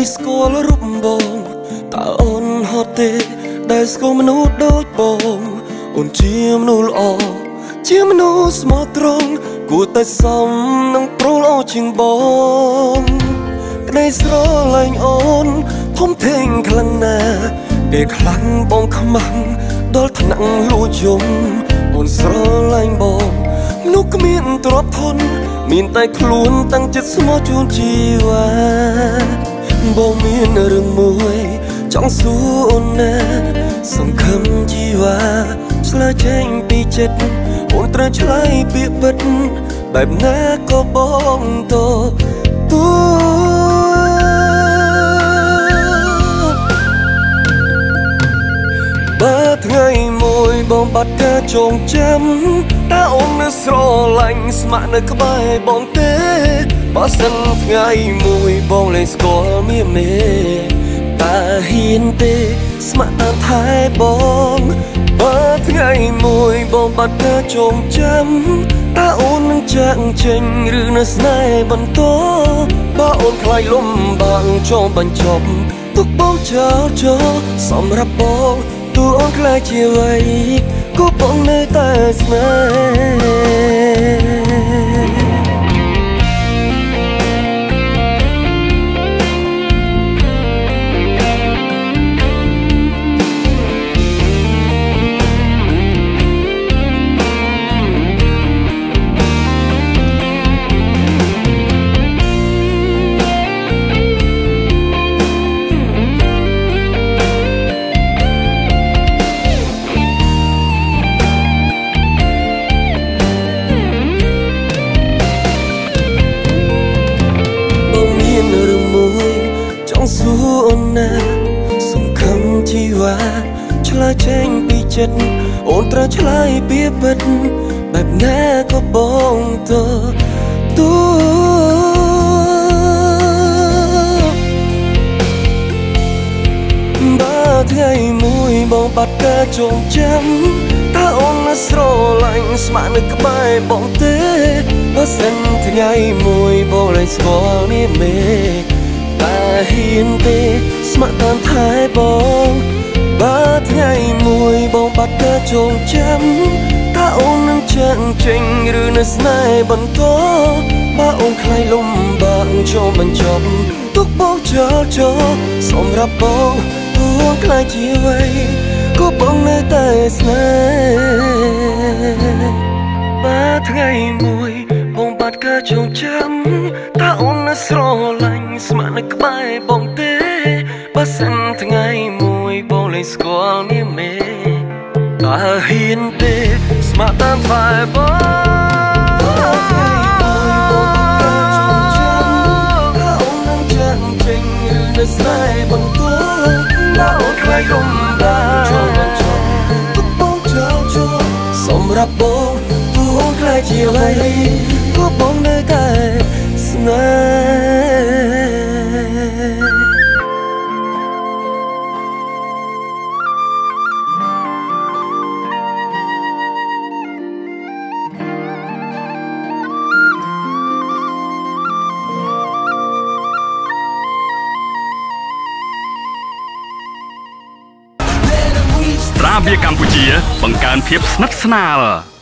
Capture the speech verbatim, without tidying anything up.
ពីស្គាល់រូបបងតើអូនហត់ទេដែលស្គាល់មនុស្សដូចបងអូនជាមនុស្សល្អជាមនុស្សស្មោះត្រង់គួរតែសមនឹងប្រុសល្អជាងបងក្តីស្រឡាញ់អូនធំធេងខ្លាំងណាស់ពេលខ្លាំងបងខ្មាំងដល់ថ្នាក់លួចយំអូនស្រឡាញ់បងមនុស្សគ្មានទ្រព្យធនមានតែខ្លួនតាំងចិត្តស្មោះជូនជីវ៉ាបងមានរឿងមួយចង់សួរអូនណាសង្ឃឹមជីវ៉ាឆ្លើយចេញពីចិត្តអូនត្រូវឆ្លើយពាក្យពិតបែបណាក៏បងតទូបើថ្ងៃមួយបងបាត់ការចងចាំតើអូននៅស្រឡាញ់ស្ម័គ្រនៅក្បែរបងទេបើសិនថ្ងៃមួយបងលែងស្គាល់មាមេតើហ៊ានទេស្ម័គ្រតាមថែបងបើថ្ងៃមួយបងបាត់ការចងចាំតើអូននឹងចាក់ចេញឬនៅស្នេហ៍បន្តបើអូនខ្លាចលំបាកចង់បញ្ចប់ទុកបងចោលចោលសម្រាប់បងតួអូនខ្លាចជាអ្វីក៏បងនៅតែស្នេហ៍សួរអូនណាសង្ឃឹមជីវ៉ាឆ្លើយចេញពីចិត្តអូនត្រូវឆ្លើយពីពិតបែបណាក៏បងតទូបើថ្ងៃមួយបងបាត់ការចងចាំតើអូននៅស្រឡាញ់ស្ម័គ្រនៅក្បែរបងទេបើសិនថ្ងៃមួយបងលែងស្គាល់នេះមេតើហ៊ានទេស្ម័គ្រតាមថែបងបើថ្ងៃមួយបងបាត់ការចងចាំតើអូននឹងចាក់ចេញឬនៅស្នេហ៍បន្តបើអូនខ្លាចលំបាកចូលបញ្ចប់ទុកបងចោលចោលសម្រាប់បងអូនខ្លាចជាអ្វីក៏បងនៅតែស្នេហ៍បើថ្ងៃមួយបងបាត់ការចងចាំតើអូននៅស្រឡាញ់ស្ម័គ្រនៅក្បែរបងទេបើសិនថ្ងៃមួយបងលែងស្គាល់នាមេតើហ៊ានទេស្ម័គ្រតាមថែបងស្នេហ៍បន្តតើអូនខ្លាចលំបាកចូលបញ្ចប់ទុកបងចោលចោលសម្រាប់បងអូនខ្លាចជាអ្វីក៏បងនៅតែស្នេហ៍ត្រាបៀរកម្ពុជាបង្កើនភាពស្និទ្ធស្នាល